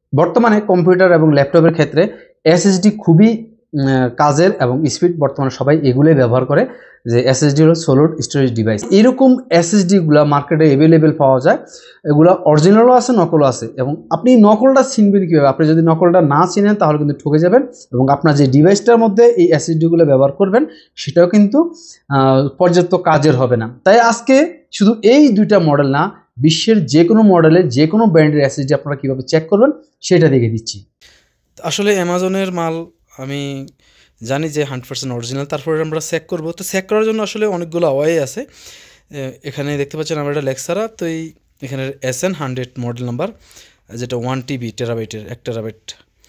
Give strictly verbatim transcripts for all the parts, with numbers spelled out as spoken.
বর্তমানে কম্পিউটার এবং ল্যাপটপের ক্ষেত্রে এসএসডি খুবই কাজের এবং স্পিড বর্তমানে সবাই এগুলোই ব্যবহার করে, যে এসএসডি হলো সলিড স্টোরেজ ডিভাইস। এরকম এসএসডি গুলা মার্কেটে অ্যাভেলেবেল পাওয়া যায়, এগুলো অরিজিনালও আছে নকলও আছে। এবং আপনি নকলটা চিনবেন কীভাবে? আপনি যদি নকলটা না চিনেন তাহলে কিন্তু ঠকে যাবেন, এবং আপনার যে ডিভাইসটার মধ্যে এই এসএসডিগুলো ব্যবহার করবেন সেটাও কিন্তু পর্যাপ্ত কাজের হবে না। তাই আজকে শুধু এই দুইটা মডেল না, বিশ্বের যে কোনো মডেলের যে কোনো ব্র্যান্ডের এসএসডি আপনারা কীভাবে চেক করবেন সেটা দেখে দিচ্ছি। আসলে অ্যামাজনের মাল আমি জানি যে হান্ড্রেড পার্সেন্ট অরিজিনাল, তারপরে আমরা চেক করবো। তো চেক করার জন্য আসলে অনেকগুলো ওয়ে আছে। এখানে দেখতে পাচ্ছেন আমরা এটা লেক্সারা, তো এই এখানে S N hundred model number, যেটা ওয়ান টিবি টেরাবাইটের এক টেরাবাইট।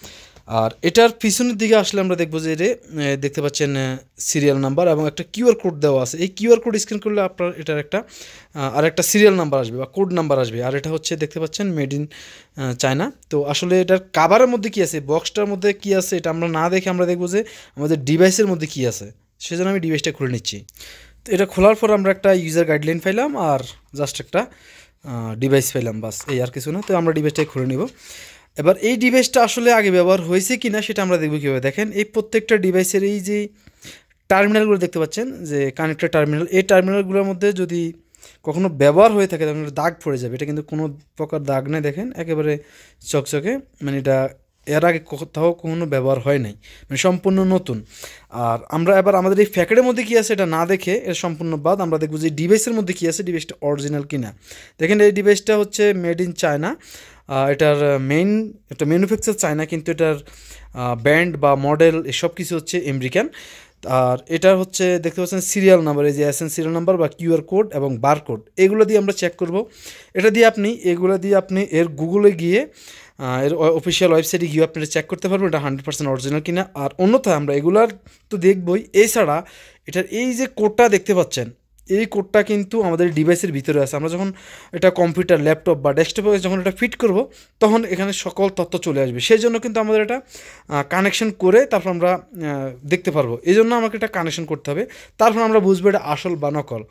আর এটার পিছনের দিকে আসলে আমরা দেখবো যে দেখতে পাচ্ছেন সিরিয়াল নাম্বার এবং একটা কিউআর কোড দেওয়া আছে। এই কিউআর কোড স্ক্যান করলে আপনার এটার একটা আর একটা সিরিয়াল নাম্বার আসবে বা কোড নাম্বার আসবে। আর এটা হচ্ছে দেখতে পাচ্ছেন মেড ইন চায়না। তো আসলে এটার কাভারের মধ্যে কী আছে, বক্সটার মধ্যে কী আছে, এটা আমরা না দেখে আমরা দেখবো যে আমাদের ডিভাইসের মধ্যে কী আছে। সেজন্য আমি ডিভাইসটা খুলে নিচ্ছি। তো এটা খোলার পর আমরা একটা ইউজার গাইডলাইন পাইলাম আর জাস্ট একটা ডিভাইস পাইলাম, বাস, এই আর কিছু না। তো আমরা ডিভাইসটাই খুলে নিব। এবার এই ডিভাইসটা আসলে আগে ব্যবহার হয়েছে কি না সেটা আমরা দেখব কীভাবে। দেখেন এই প্রত্যেকটা ডিভাইসের এই যে টার্মিনালগুলো দেখতে পাচ্ছেন, যে কানেক্টেড টার্মিনাল, এই টার্মিনালগুলোর মধ্যে যদি কখনো ব্যবহার হয়ে থাকে তখন দাগ পড়ে যাবে। এটা কিন্তু কোনো প্রকার দাগ নেই, দেখেন একেবারে চকচকে, মানে এটা এর আগে কোথাও কখনো ব্যবহার হয় নাই, মানে সম্পূর্ণ নতুন। আর আমরা এবার আমাদের এই প্যাকেটের মধ্যে কী আছে এটা না দেখে এর সম্পূর্ণ বাদ আমরা দেখব যে ডিভাইসের মধ্যে কী আছে, ডিভাইসটা অরিজিনাল কিনা। দেখেন এই ডিভাইসটা হচ্ছে মেড ইন চায়না। এটার মেইন এটা ম্যানুফ্যাকচার চায়না, কিন্তু এটার ব্র্যান্ড বা মডেল এসব কিছু হচ্ছে আমেরিকান। আর এটার হচ্ছে দেখতে পাচ্ছেন সিরিয়াল নাম্বার, এই যে এস এন সিরিয়াল নাম্বার বা কিউআর কোড এবং বার কোড, এগুলো দিয়ে আমরা চেক করব। এটা দিয়ে আপনি এগুলো দিয়ে আপনি এর গুগলে গিয়ে এর অফিসিয়াল ওয়েবসাইটে গিয়ে আপনারা চেক করতে পারবেন এটা হান্ড্রেড পার্সেন্ট অরিজিনাল কিনা। আর অন্যথায় আমরা এগুলার তো দেখবই, এছাড়া এটার এই যে কোডটা দেখতে পাচ্ছেন, এই কোডটা কিন্তু আমাদের ডিভাইসের ভিতরে আছে। আমরা যখন এটা কম্পিউটার, ল্যাপটপ বা ডেস্কটপে যখন এটা ফিট করব তখন এখানে সকল তথ্য চলে আসবে। সেই জন্য কিন্তু আমাদের এটা কানেকশন করে তারপর আমরা দেখতে পারবো। এই জন্য আমাকে এটা কানেকশন করতে হবে, তারপর আমরা বুঝবো এটা আসল বা নকল।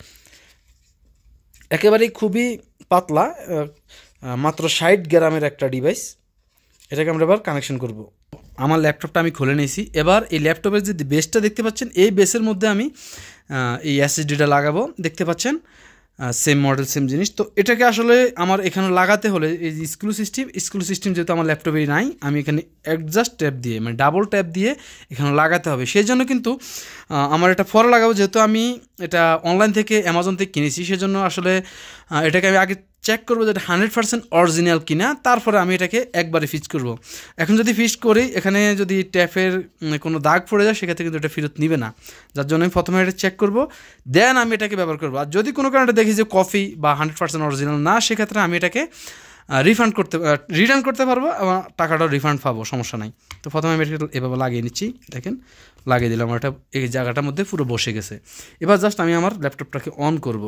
একেবারেই খুবই পাতলা, মাত্র ষাট গ্রামের একটা ডিভাইস। এটাকে আমরা এবার কানেকশন করব। আমার ল্যাপটপটা আমি খুলে নিয়েছি। এবার এই ল্যাপটপের যে বেসটা দেখতে পাচ্ছেন, এই বেসের মধ্যে আমি এই এসএসডিটা লাগাবো। দেখতে পাচ্ছেন সেম মডেল সেম জিনিস। তো এটাকে আসলে আমার এখানে লাগাতে হলে এই যে স্ক্রু সিস্টেম, স্ক্রু সিস্টেম যেহেতু আমার ল্যাপটপে নাই, আমি এখানে অ্যাডজাস্ট ট্যাপ দিয়ে মানে ডাবল ট্যাপ দিয়ে এখানে লাগাতে হবে। সেই জন্য কিন্তু আমার এটা পরে লাগাবো, যেহেতু আমি এটা অনলাইন থেকে অ্যামাজন থেকে কিনেছি। সেজন্য আসলে এটাকে আমি আগে চেক করবো যে এটা হান্ড্রেড পার্সেন্ট অরিজিনাল কিনা, তারপরে আমি এটাকে একবারে ফিক্স করব। এখন যদি ফিক্স করি, এখানে যদি ট্যাপের কোনো দাগ পড়ে যায় সেক্ষেত্রে কিন্তু এটা ফেরত নিবে না, যার জন্য আমি প্রথমে এটা চেক করব, দেন আমি এটাকে ব্যবহার করবো। আর যদি কোনো কারণে দেখি যে কফি বা হান্ড্রেড পার্সেন্ট অরিজিনাল না, সেক্ষেত্রে আমি এটাকে রিফান্ড করতে রিটার্ন করতে পারবো এবং টাকাটাও রিফান্ড পাবো, সমস্যা নাই। তো প্রথমে আমি এটা এভাবে লাগিয়ে নিচ্ছি, দেখেন লাগিয়ে দিলাম, এটা এই জায়গাটার মধ্যে পুরো বসে গেছে। এবার জাস্ট আমি আমার ল্যাপটপটাকে অন করব।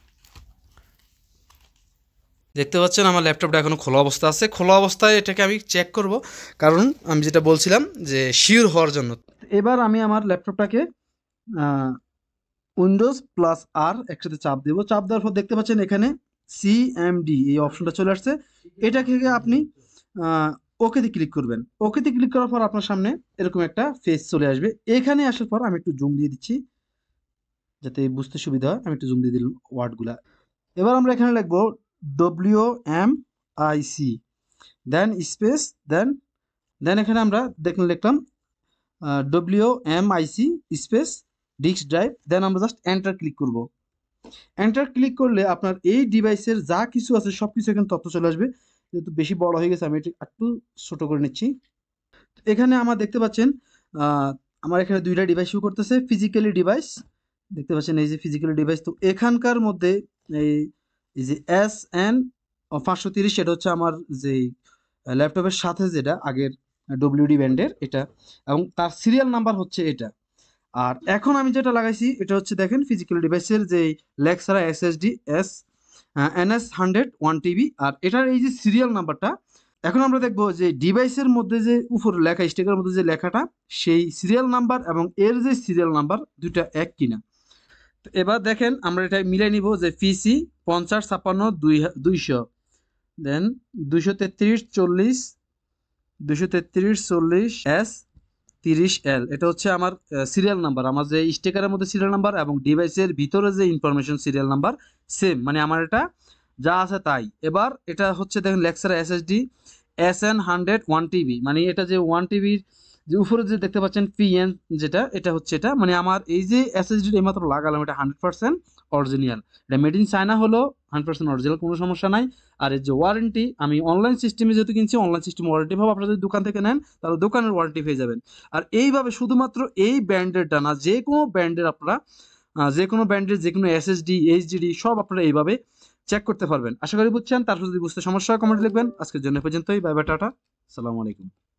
দেখতে পাচ্ছেন আমার ল্যাপটপটা এখনও খোলা অবস্থা আছে। খোলা অবস্থায় এটাকে আমি চেক করব, কারণ আমি যেটা বলছিলাম যে শিওর হওয়ার জন্য। এবার আমি আমার ল্যাপটপটাকে উইন্ডোজ প্লাস আর একসাথে চাপ দেবো। চাপ দেওয়ার পর দেখতে পাচ্ছেন এখানে সিএমডি এই অপশনটা চলে আসছে। এটাকে আপনি ওকেতে ক্লিক করবেন। ওকেতে ক্লিক করার পর আপনার সামনে এরকম একটা ফেস চলে আসবে। এখানে আসার পর আমি একটু জুম দিয়ে দিচ্ছি যাতে বুঝতে সুবিধা হয়। আমি একটু জুম দিয়ে দিলাম ওয়ার্ডগুলা। এবার আমরা এখানে লিখবো W M I C, then space, then then এখানে আমরা দেখুন লিখলাম W M I C space disk drive, then আমরা জাস্ট এন্টার ক্লিক করব। এন্টার ক্লিক করলে আপনার এই ডিভাইসের যা কিছু আছে সব কিছু এখানে তথ্য চলে আসবে। যেহেতু বেশি বড় হয়ে গেছে আমি এটি একটু ছোট করে নিচ্ছি। এখানে আমার দেখতে পাচ্ছেন আমার এখানে দুইটা ডিভাইস শো করতেছে, ফিজিক্যালি ডিভাইস দেখতে পাচ্ছেন, এই যে ফিজিক্যালি ডিভাইস। তো এখানকার মধ্যে এই এই যে এস এন পাঁচশো তিরিশ সেটা হচ্ছে আমার যে ল্যাপটপের সাথে যেটা আগের ডব্লিউডি ব্যান্ডের এটা, এবং তার সিরিয়াল নাম্বার হচ্ছে এটা। আর এখন আমি যেটা লাগাইছি এটা হচ্ছে দেখেন ফিজিক্যাল ডিভাইসের যে Lexar SSD S NS hundred one TB, আর এটার এই যে সিরিয়াল নাম্বারটা। এখন আমরা দেখবো যে ডিভাইসের মধ্যে যে উপরে লেখা স্টিকারের মধ্যে যে লেখাটা, সেই সিরিয়াল নাম্বার এবং এর যে সিরিয়াল নাম্বার দুইটা এক কিনা। তো এবার দেখেন আমরা এটা মিলাই নিব যে পিসি পঞ্চাশ ছাপ্পান্ন দুই দুইশো, দেন দুইশো তেত্রিশ চল্লিশ দুশো তেত্রিশ চল্লিশ এস তিরিশ এল, এটা হচ্ছে আমার সিরিয়াল নাম্বার, আমার যে স্টিকারের মধ্যে সিরিয়াল নাম্বার এবং ডিভাইসের ভিতরে যে ইনফরমেশন সিরিয়াল নাম্বার সেম, মানে আমার এটা যা আছে তাই। এবার এটা হচ্ছে দেখেন Lexar SSD S N hundred one TB, মানে এটা যে ওয়ান টিবির যে উপরে যে দেখতে পাচ্ছেন পিএন যেটা, এটা হচ্ছে এটা, মানে আমার এই যে এসএসডি এইমাত্র লাগালাম, এটা হান্ড্রেড পার্সেন্ট অরিজিনাল, এটা মেড ইন চায়না হলো হান্ড্রেড পার্সেন্ট অরিজিনাল, কোনো সমস্যা নাই। আর এই যে ওয়ারেন্টি, আমি অনলাইন সিস্টেমে যেহেতু কিনছি, অনলাইন সিস্টেম ওয়ারেন্টি ভাবে আপনারা যদি দোকান থেকে নেন তাহলে দোকানের ওয়ারেন্টি পেয়ে যাবেন। আর এইভাবে শুধুমাত্র এই ব্র্যান্ডেরটা না, যে কোনো ব্র্যান্ডের আপনারা আহ, যে কোনো ব্র্যান্ডের যে কোনো এসএসডি এইচডিডি সব আপনারা এইভাবে চেক করতে পারবেন। আশা করি বুঝছেন। তারপর যদি বুঝতে সমস্যা হয় কমেন্ট লিখবেন। আজকের জন্য এ পর্যন্তই। বাই বাই, টাটা, আসসালামু আলাইকুম।